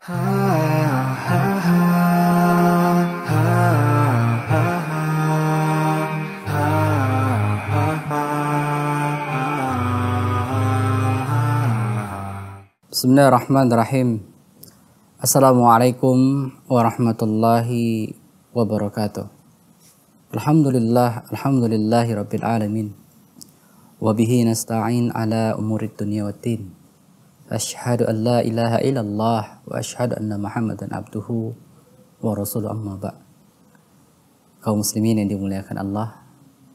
Bismillahirrahmanirrahim. Assalamualaikum warahmatullahi wabarakatuh. Alhamdulillahi rabbil alamin. Wabihi nasta'in ala umurid dunia waddin. Asyhadu an la ilaha illallah wa asyhadu anna Muhammadan abduhu wa rasuluh, amma ba'. Kaum muslimin yang dimuliakan Allah.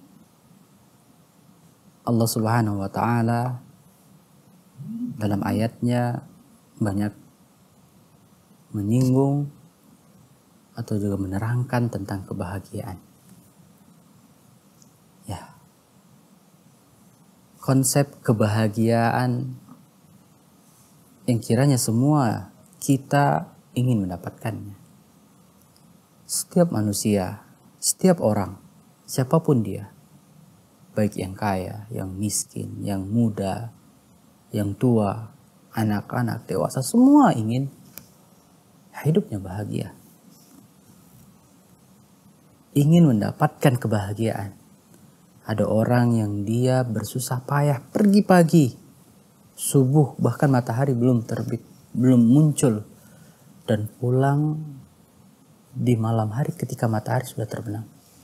Allah Subhanahu wa taala dalam ayatnya banyak menyinggung atau juga menerangkan tentang kebahagiaan. Ya. Konsep kebahagiaan yang kiranya semua kita ingin mendapatkannya. Setiap manusia, setiap orang, siapapun dia, baik yang kaya, yang miskin, yang muda, yang tua, anak-anak, dewasa, semua ingin hidupnya bahagia. Ingin mendapatkan kebahagiaan. Ada orang yang dia bersusah payah pergi pagi, subuh, bahkan matahari belum terbit, belum muncul, dan pulang di malam hari ketika matahari sudah terbenam.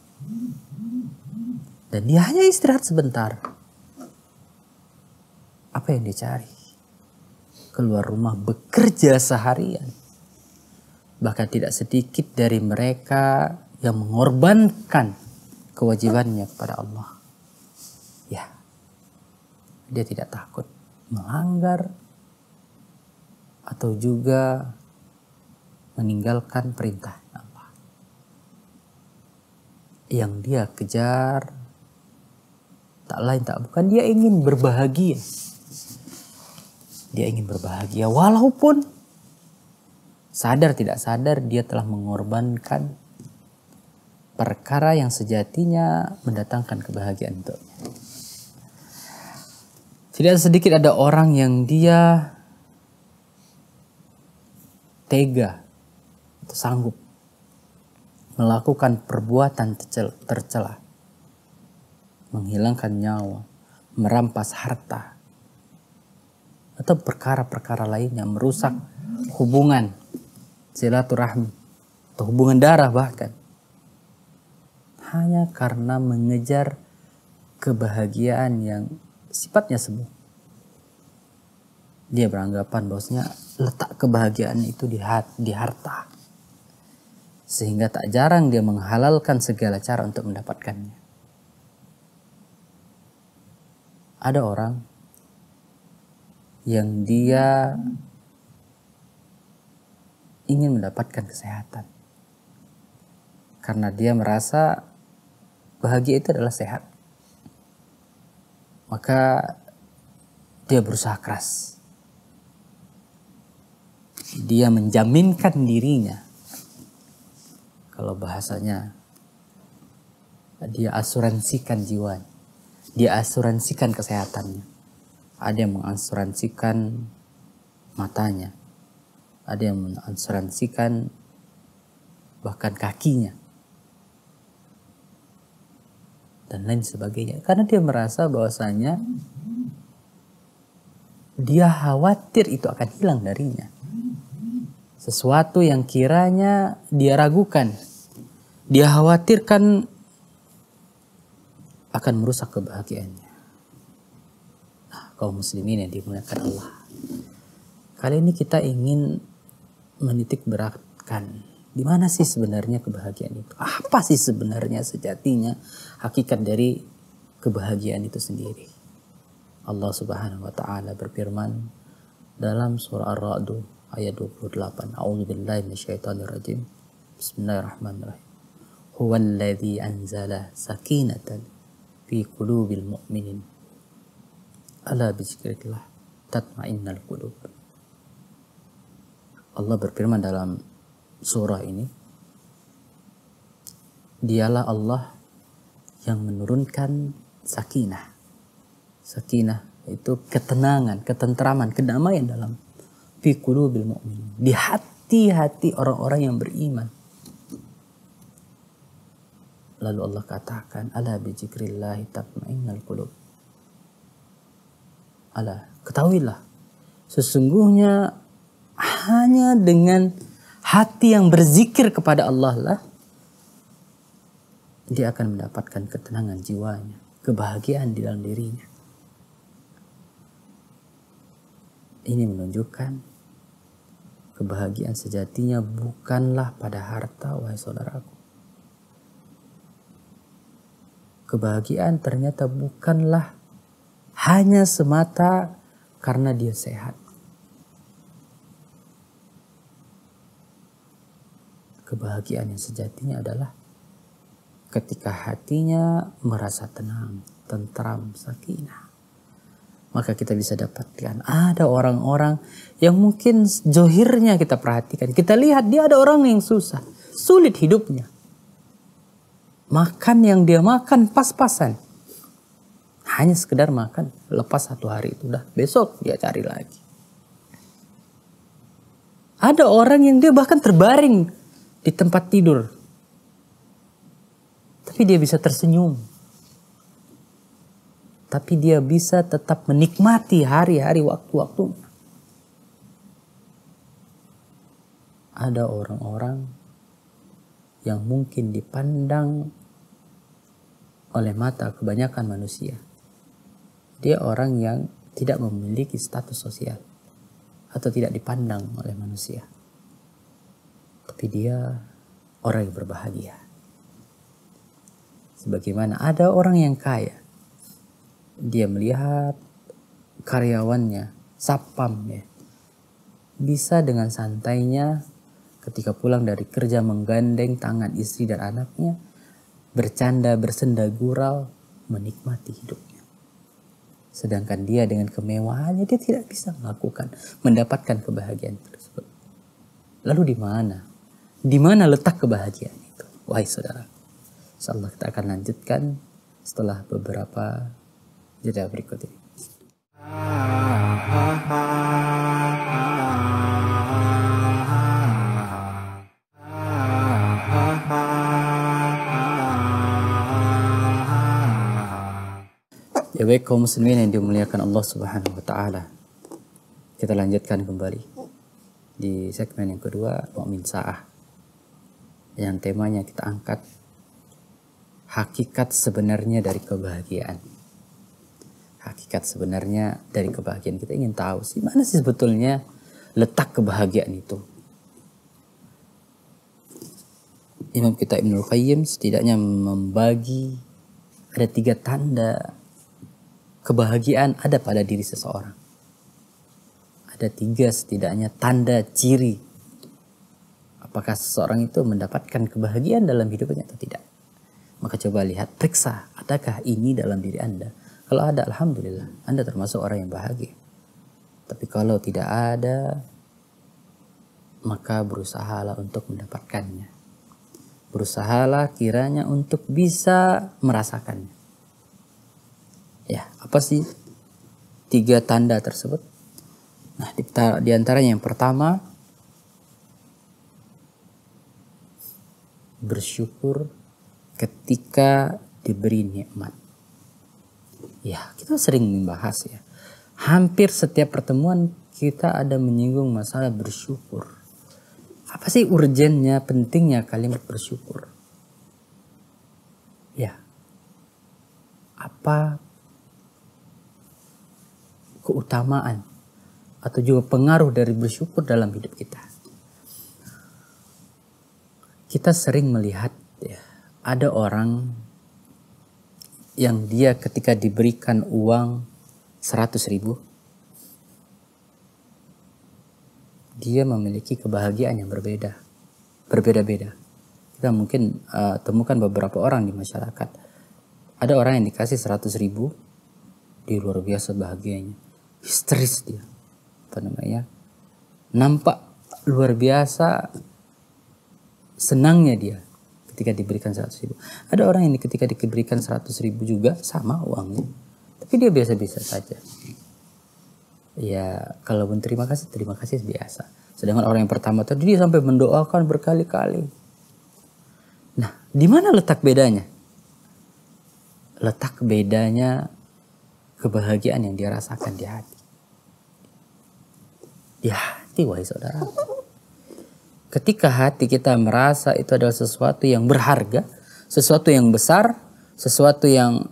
Dan dia hanya istirahat sebentar. Apa yang dicari? Keluar rumah bekerja seharian. Bahkan tidak sedikit dari mereka yang mengorbankan kewajibannya kepada Allah. Ya, dia tidak takut melanggar atau juga meninggalkan perintah Allah. Yang dia kejar tak lain tak bukan, dia ingin berbahagia. Dia ingin berbahagia walaupun sadar tidak sadar dia telah mengorbankan perkara yang sejatinya mendatangkan kebahagiaan untuknya. Tidak sedikit ada orang yang dia tega atau sanggup melakukan perbuatan tercela, menghilangkan nyawa, merampas harta, atau perkara-perkara lain yang merusak hubungan silaturahmi atau hubungan darah bahkan, hanya karena mengejar kebahagiaan yang sifatnya semu. Dia beranggapan bahwasanya letak kebahagiaan itu di harta, sehingga tak jarang dia menghalalkan segala cara untuk mendapatkannya. Ada orang yang dia ingin mendapatkan kesehatan karena dia merasa bahagia itu adalah sehat. Maka dia berusaha keras. Dia menjaminkan dirinya. Kalau bahasanya, dia asuransikan jiwanya. Dia asuransikan kesehatannya. Ada yang mengasuransikan matanya. Ada yang mengasuransikan bahkan kakinya. Dan lain sebagainya. Karena dia merasa bahwasanya dia khawatir itu akan hilang darinya. Sesuatu yang kiranya dia ragukan, dia khawatirkan akan merusak kebahagiaannya. Nah, kaum muslimin yang dimuliakan Allah, kali ini kita ingin menitik beratkan di mana sih sebenarnya kebahagiaan itu? Apa sih sebenarnya sejatinya hakikat dari kebahagiaan itu sendiri? Allah Subhanahu wa taala berfirman dalam surah Ar-Ra'd ayat 28. A'udzubillahi minasyaitonirrajim. Bismillahirrahmanirrahim. Huwallazi anzala sakinatan fi qulubil mu'minin. Ala bizikrillah tatma'innal qulub. Allah berfirman dalam surah ini, dialah Allah yang menurunkan sakinah. Sakinah itu ketenangan, ketentraman, kedamaian dalam fi qulubil mu'minin, di hati-hati orang-orang yang beriman. Lalu Allah katakan, ala bizikrillahi tatma'innul qulub. Ala, ketahuilah, sesungguhnya hanya dengan hati yang berzikir kepada Allah lah dia akan mendapatkan ketenangan jiwanya, kebahagiaan di dalam dirinya. Ini menunjukkan kebahagiaan sejatinya bukanlah pada harta, wahai saudaraku. Kebahagiaan ternyata bukanlah hanya semata karena dia sehat. Kebahagiaan yang sejatinya adalah ketika hatinya merasa tenang, tentram, sakinah. Maka kita bisa dapatkan ada orang-orang yang mungkin zohirnya kita perhatikan. Kita lihat dia ada orang yang susah, sulit hidupnya. Makan yang dia makan pas-pasan. Hanya sekedar makan, lepas 1 hari itu udah, besok dia cari lagi. Ada orang yang dia bahkan terbaring di tempat tidur, tapi dia bisa tersenyum. Tapi dia bisa tetap menikmati hari-hari waktu-waktunya. Ada orang-orang yang mungkin dipandang oleh mata kebanyakan manusia. Dia orang yang tidak memiliki status sosial atau tidak dipandang oleh manusia. Tapi dia orang yang berbahagia. Sebagaimana ada orang yang kaya, dia melihat karyawannya, satpam ya, bisa dengan santainya ketika pulang dari kerja menggandeng tangan istri dan anaknya, bercanda, bersenda gurau, menikmati hidupnya. Sedangkan dia dengan kemewahannya dia tidak bisa mendapatkan kebahagiaan tersebut. Lalu di mana? Di mana letak kebahagiaan itu? Wahai saudara, insyaallah kita akan lanjutkan setelah beberapa jeda berikut ini. Ya baik kaum muslimin yang dimuliakan Allah Subhanahu wa taala. Kita lanjutkan kembali di segmen yang kedua, Mukmin Sa'ah. Yang temanya kita angkat hakikat sebenarnya dari kebahagiaan. Hakikat sebenarnya dari kebahagiaan. Kita ingin tahu sih mana sih sebetulnya letak kebahagiaan itu. Imam kita Ibnul Qayyim setidaknya membagi ada 3 tanda kebahagiaan ada pada diri seseorang. Ada 3 setidaknya tanda ciri. Apakah seseorang itu mendapatkan kebahagiaan dalam hidupnya atau tidak. Maka coba lihat, periksa. Adakah ini dalam diri Anda? Kalau ada, alhamdulillah. Anda termasuk orang yang bahagia. Tapi kalau tidak ada, maka berusahalah untuk mendapatkannya. Berusahalah kiranya untuk bisa merasakannya. Ya, apa sih 3 tanda tersebut? Nah, di antaranya yang pertama, bersyukur ketika diberi nikmat. Ya, kita sering membahas ya. Hampir setiap pertemuan kita ada menyinggung masalah bersyukur. Apa sih urgennya, pentingnya kalimat bersyukur? Ya, apa keutamaan atau juga pengaruh dari bersyukur dalam hidup kita? Kita sering melihat ya, ada orang yang dia ketika diberikan uang 100.000, dia memiliki kebahagiaan yang berbeda-beda. Kita mungkin temukan beberapa orang di masyarakat. Ada orang yang dikasih 100.000, dia luar biasa bahagianya. Histeris dia, nampak luar biasa senangnya dia ketika diberikan 100.000. Ada orang yang ketika diberikan 100.000 juga sama uangnya, tapi dia biasa-biasa saja. Ya, kalaupun terima kasih biasa. Sedangkan orang yang pertama tadi dia sampai mendoakan berkali-kali. Nah, di mana letak bedanya? Letak bedanya kebahagiaan yang dia rasakan di hati. Di hati, wahai saudara. Ketika hati kita merasa itu adalah sesuatu yang berharga, sesuatu yang besar, sesuatu yang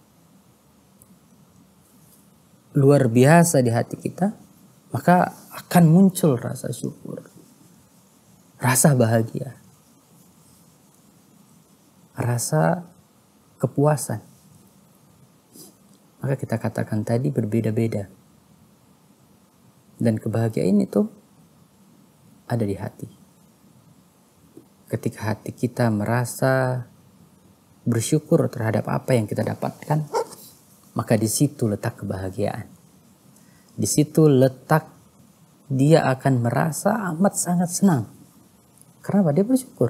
luar biasa di hati kita, maka akan muncul rasa syukur, rasa bahagia, rasa kepuasan. Maka kita katakan tadi berbeda-beda. Dan kebahagiaan itu ada di hati. Ketika hati kita merasa bersyukur terhadap apa yang kita dapatkan, maka di situ letak kebahagiaan. Di situ letak dia akan merasa amat sangat senang. Kenapa? Dia bersyukur.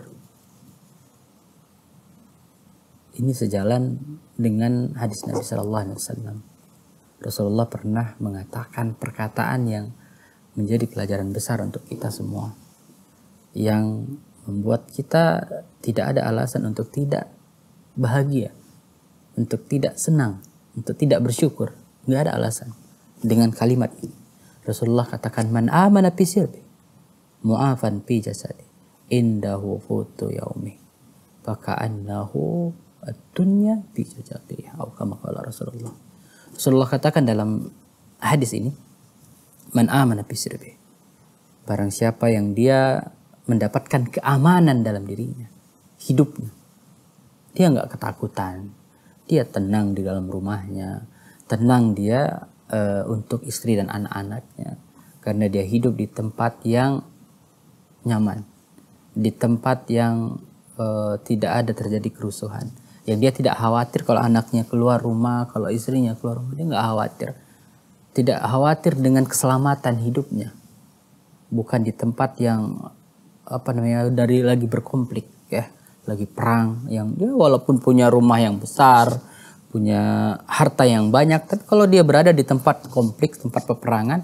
Ini sejalan dengan hadis Nabi Sallallahu Alaihi Wasallam. Rasulullah pernah mengatakan perkataan yang menjadi pelajaran besar untuk kita semua, yang membuat kita tidak ada alasan untuk tidak bahagia, untuk tidak senang, untuk tidak bersyukur. Nggak ada alasan. Dengan kalimat ini Rasulullah katakan, man amana fi sirbi mu'afan fi jasadi indahu futu yaumi faka'annahu ad-dunya fi jasadi, atau kama qala Rasulullah. Rasulullah katakan dalam hadis ini, man amana fi sirbi, barang siapa yang dia mendapatkan keamanan dalam dirinya, hidupnya, dia nggak ketakutan, dia tenang di dalam rumahnya, tenang dia untuk istri dan anak-anaknya, karena dia hidup di tempat yang nyaman, di tempat yang tidak ada terjadi kerusuhan, yang dia tidak khawatir kalau anaknya keluar rumah, kalau istrinya keluar rumah, dia nggak khawatir, tidak khawatir dengan keselamatan hidupnya, bukan di tempat yang dari lagi berkonflik, ya, lagi perang, yang dia walaupun punya rumah yang besar, punya harta yang banyak, tapi kalau dia berada di tempat konflik, tempat peperangan,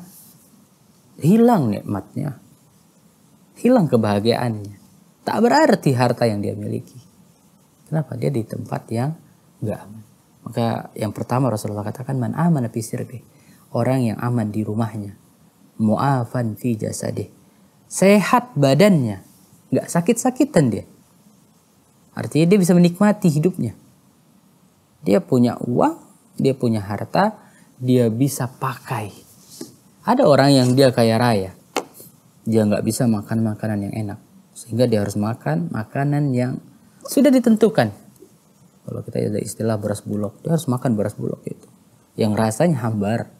hilang nikmatnya, hilang kebahagiaannya. Tak berarti harta yang dia miliki. Kenapa? Dia di tempat yang enggak aman. Maka yang pertama Rasulullah katakan, man amana fi sirbi, orang yang aman di rumahnya, mu'afan fi jasadih, sehat badannya, enggak sakit-sakitan dia. Artinya dia bisa menikmati hidupnya. Dia punya uang, dia punya harta, dia bisa pakai. Ada orang yang dia kaya raya, dia nggak bisa makan makanan yang enak, sehingga dia harus makan makanan yang sudah ditentukan. Kalau kita ada istilah beras bulog, dia harus makan beras bulog itu, yang rasanya hambar.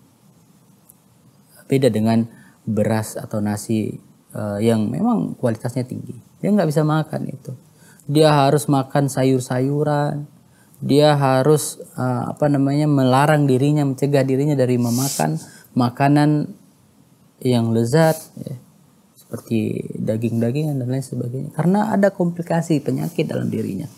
Beda dengan beras atau nasi yang memang kualitasnya tinggi. Dia nggak bisa makan itu. Dia harus makan sayur-sayuran. Dia harus melarang dirinya, mencegah dirinya dari memakan makanan yang lezat, ya, seperti daging-dagingan dan lain sebagainya, karena ada komplikasi penyakit dalam dirinya.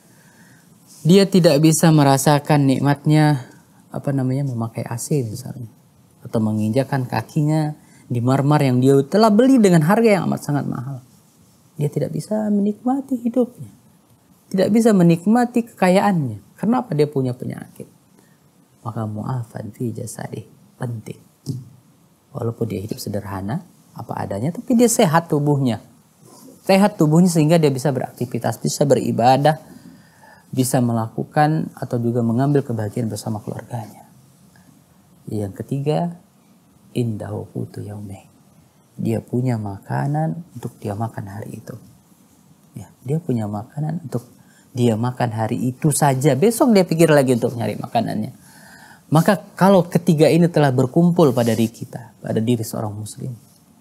Dia tidak bisa merasakan nikmatnya memakai AC misalnya, atau menginjakan kakinya di marmer yang dia telah beli dengan harga yang amat sangat mahal. Dia tidak bisa menikmati hidupnya, tidak bisa menikmati kekayaannya. Kenapa? Dia punya penyakit. Maka mu'afan fi jasadi penting. Walaupun dia hidup sederhana, apa adanya, tapi dia sehat tubuhnya. Sehat tubuhnya sehingga dia bisa beraktivitas, bisa beribadah, bisa melakukan atau juga mengambil kebahagiaan bersama keluarganya. Yang ketiga, indahu qutu yaumih. Dia punya makanan untuk dia makan hari itu. Ya, dia punya makanan untuk dia makan hari itu saja. Besok dia pikir lagi untuk nyari makanannya. Maka kalau ketiga ini telah berkumpul pada diri kita, pada diri seorang muslim,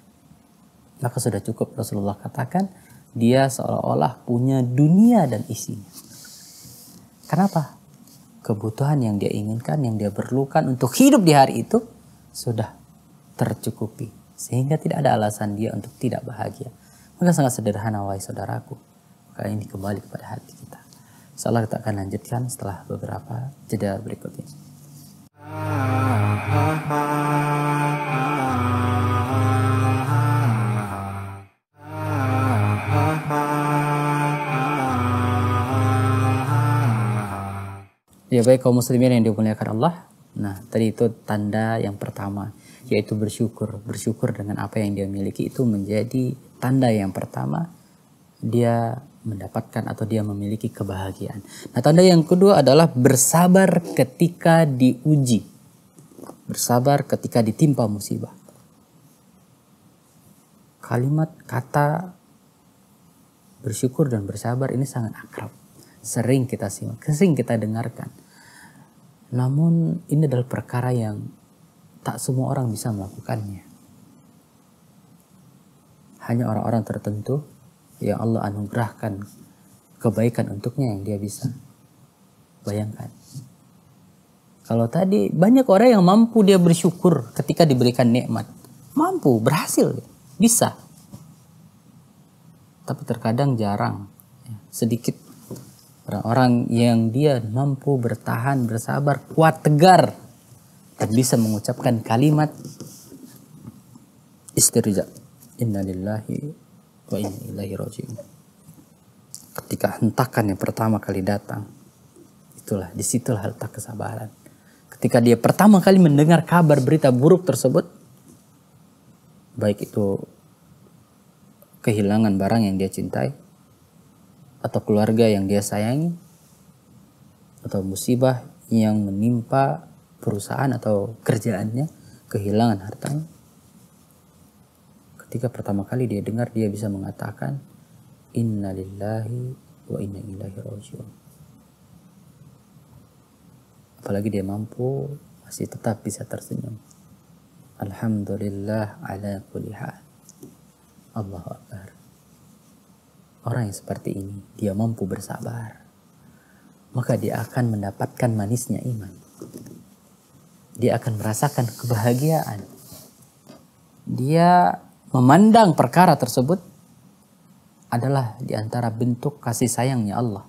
maka sudah cukup. Rasulullah katakan dia seolah-olah punya dunia dan isinya. Kenapa? Kebutuhan yang dia inginkan, yang dia perlukan untuk hidup di hari itu sudah tercukupi, sehingga tidak ada alasan dia untuk tidak bahagia. Maka sangat sederhana, wahai saudaraku. Maka ini kembali kepada hati kita. Insyaallah kita akan lanjutkan setelah beberapa jeda berikut ini. Ya baik kaum muslimin yang dimuliakan Allah. Nah tadi itu tanda yang pertama, yaitu bersyukur. Bersyukur dengan apa yang dia miliki itu menjadi tanda yang pertama dia mendapatkan atau dia memiliki kebahagiaan. Nah tanda yang kedua adalah bersabar ketika diuji. Bersabar ketika ditimpa musibah. Kalimat kata bersyukur dan bersabar ini sangat akrab. Sering kita simak, sering kita dengarkan. Namun ini adalah perkara yang tak semua orang bisa melakukannya. Hanya orang-orang tertentu yang Allah anugerahkan kebaikan untuknya yang dia bisa bayangkan. Kalau tadi banyak orang yang mampu dia bersyukur ketika diberikan nikmat. Mampu, berhasil, bisa. Tapi terkadang jarang, sedikit orang-orang yang dia mampu bertahan, bersabar, kuat, tegar, dan bisa mengucapkan kalimat istirja. Inna lillahi wa inna ilaihi raji'un. Ketika hentakan yang pertama kali datang, disitulah letak kesabaran. Ketika dia pertama kali mendengar kabar berita buruk tersebut, baik itu kehilangan barang yang dia cintai, atau keluarga yang dia sayangi, atau musibah yang menimpa perusahaan atau kerjaannya, kehilangan hartanya. Ketika pertama kali dia dengar, dia bisa mengatakan inna lillahi wa inna ilaihi raji'un. Apalagi dia mampu masih tetap bisa tersenyum. Alhamdulillah ala kulli hal. Allahu Akbar. Orang yang seperti ini, dia mampu bersabar. Maka dia akan mendapatkan manisnya iman. Dia akan merasakan kebahagiaan. Dia memandang perkara tersebut adalah di antara bentuk kasih sayangnya Allah.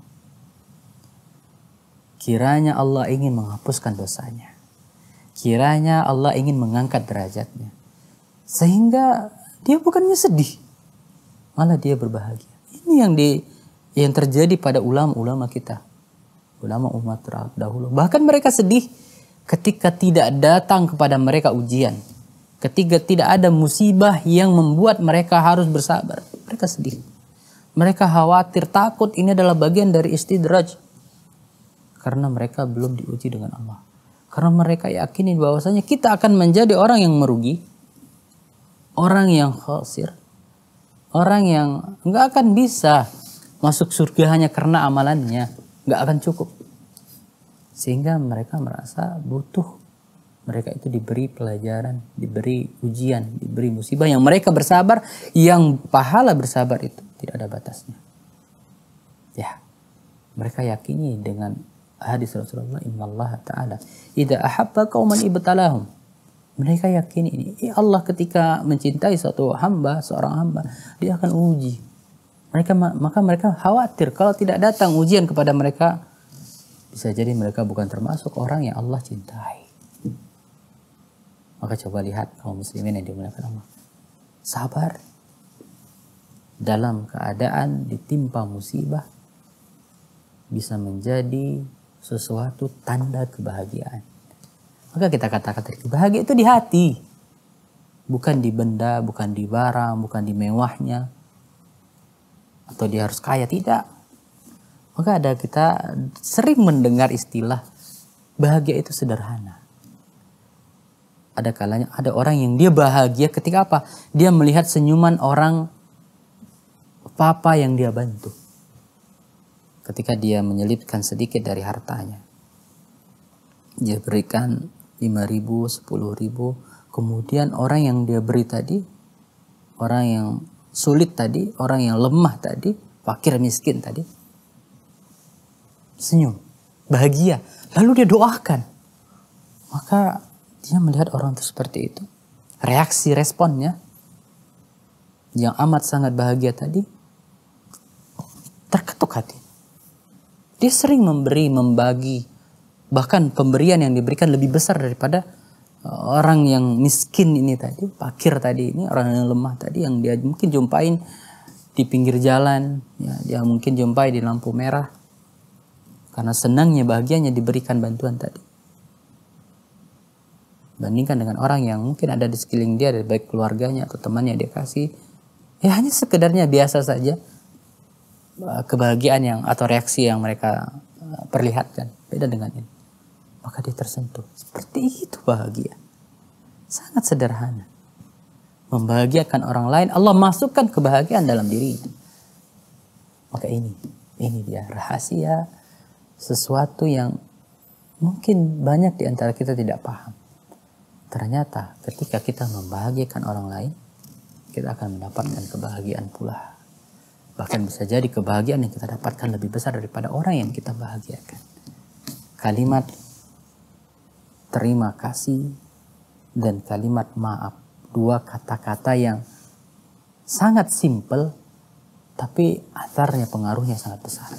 Kiranya Allah ingin menghapuskan dosanya. Kiranya Allah ingin mengangkat derajatnya. Sehingga dia bukannya sedih, malah dia berbahagia. Ini yang terjadi pada ulama-ulama kita. Ulama umat terdahulu. Bahkan mereka sedih ketika tidak datang kepada mereka ujian. Ketika tidak ada musibah yang membuat mereka harus bersabar. Mereka sedih. Mereka khawatir, takut ini adalah bagian dari istidraj. Karena mereka belum diuji dengan Allah. Karena mereka yakini bahwasanya kita akan menjadi orang yang merugi. Orang yang khasir. Orang yang nggak akan bisa masuk surga hanya karena amalannya. Nggak akan cukup. Sehingga mereka merasa butuh. Mereka itu diberi pelajaran, diberi ujian, diberi musibah. Yang mereka bersabar, yang pahala bersabar itu tidak ada batasnya. Ya, mereka yakini dengan hadis Rasulullah, innallaha ta'ala idza ahabba qauman ibtalahum. Mereka yakini ini. Allah ketika mencintai suatu hamba, seorang hamba, dia akan uji. Maka mereka khawatir kalau tidak datang ujian kepada mereka, bisa jadi mereka bukan termasuk orang yang Allah cintai. Maka coba lihat kaum muslimin yang dimuliakan Allah. Sabar dalam keadaan ditimpa musibah bisa menjadi sesuatu tanda kebahagiaan. Maka kita katakan tadi, bahagia itu di hati. Bukan di benda, bukan di barang, bukan di mewahnya. Atau dia harus kaya, tidak. Maka kita sering mendengar istilah bahagia itu sederhana. Ada kalanya ada orang yang dia bahagia ketika apa? Dia melihat senyuman orang papa yang dia bantu. Ketika dia menyelipkan sedikit dari hartanya. Dia berikan 5.000, 10.000. Kemudian orang yang dia beri tadi, orang yang sulit tadi, orang yang lemah tadi, fakir miskin tadi, senyum, bahagia. Lalu dia doakan. Maka dia melihat orang itu seperti itu. Reaksi responnya yang amat sangat bahagia tadi, terketuk hati. Dia sering memberi, membagi. Bahkan pemberian yang diberikan lebih besar daripada orang yang miskin ini tadi, fakir tadi ini, orang yang lemah tadi, yang dia mungkin jumpain di pinggir jalan, ya, dia mungkin jumpai di lampu merah. Karena senangnya, bahagianya diberikan bantuan tadi. Bandingkan dengan orang yang mungkin ada di sekeliling dia, baik keluarganya atau temannya dia kasih, ya hanya sekedarnya biasa saja. Kebahagiaan yang atau reaksi yang mereka perlihatkan beda dengan ini, maka dia tersentuh. Seperti itu bahagia, sangat sederhana. Membahagiakan orang lain, Allah masukkan kebahagiaan dalam dirinya. Maka ini dia rahasia, sesuatu yang mungkin banyak di antara kita tidak paham. Ternyata ketika kita membahagiakan orang lain, kita akan mendapatkan kebahagiaan pula. Bahkan bisa jadi kebahagiaan yang kita dapatkan lebih besar daripada orang yang kita bahagiakan. Kalimat terima kasih dan kalimat maaf. Dua kata-kata yang sangat simpel, tapi atharnya, pengaruhnya sangat besar.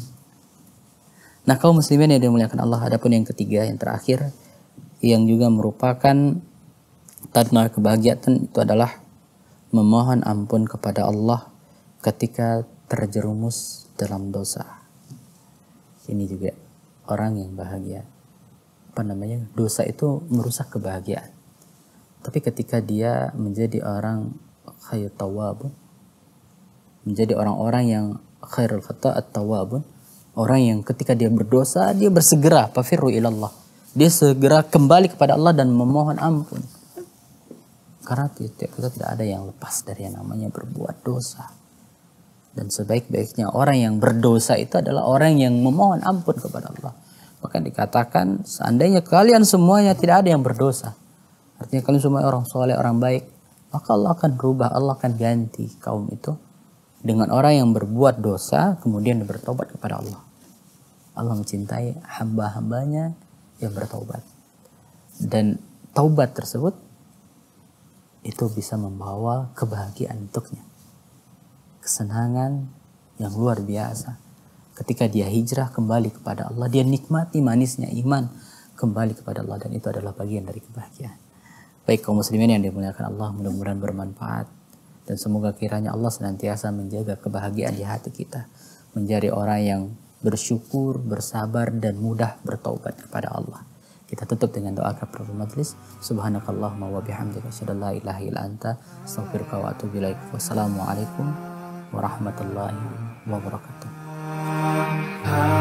Nah, kaum muslimin yang dimuliakan Allah, adapun yang ketiga, yang terakhir, yang juga merupakan tanda kebahagiaan, itu adalah memohon ampun kepada Allah ketika terjerumus dalam dosa. Ini juga orang yang bahagia. Dosa itu merusak kebahagiaan. Tapi ketika dia menjadi orang khairul tawwabun, menjadi orang-orang yang khairul khata'at tawwabun, orang yang ketika dia berdosa, dia bersegera, fafirru ilallah. Dia segera kembali kepada Allah dan memohon ampun. Karena kita tidak ada yang lepas dari yang namanya berbuat dosa. Dan sebaik-baiknya orang yang berdosa itu adalah orang yang memohon ampun kepada Allah. Maka dikatakan seandainya kalian semuanya tidak ada yang berdosa, artinya kalian semua orang soleh, orang baik, maka Allah akan berubah, Allah akan ganti kaum itu dengan orang yang berbuat dosa kemudian bertobat kepada Allah. Allah mencintai hamba-hambanya yang bertobat. Dan taubat tersebut itu bisa membawa kebahagiaan untuknya. Kesenangan yang luar biasa. Ketika dia hijrah kembali kepada Allah, dia nikmati manisnya iman kembali kepada Allah, dan itu adalah bagian dari kebahagiaan. Baik kaum muslimin yang dimuliakan Allah, mudah-mudahan bermanfaat dan semoga kiranya Allah senantiasa menjaga kebahagiaan di hati kita, menjadi orang yang bersyukur, bersabar dan mudah bertaubat kepada Allah. Kita tutup dengan doa kafaratul majlis. Subhanakallahumma wa bihamdika asyhadu an la ilaha illa anta astaghfiruka wa atubu ilaik. Wassalamualaikum warahmatullahi wabarakatuh.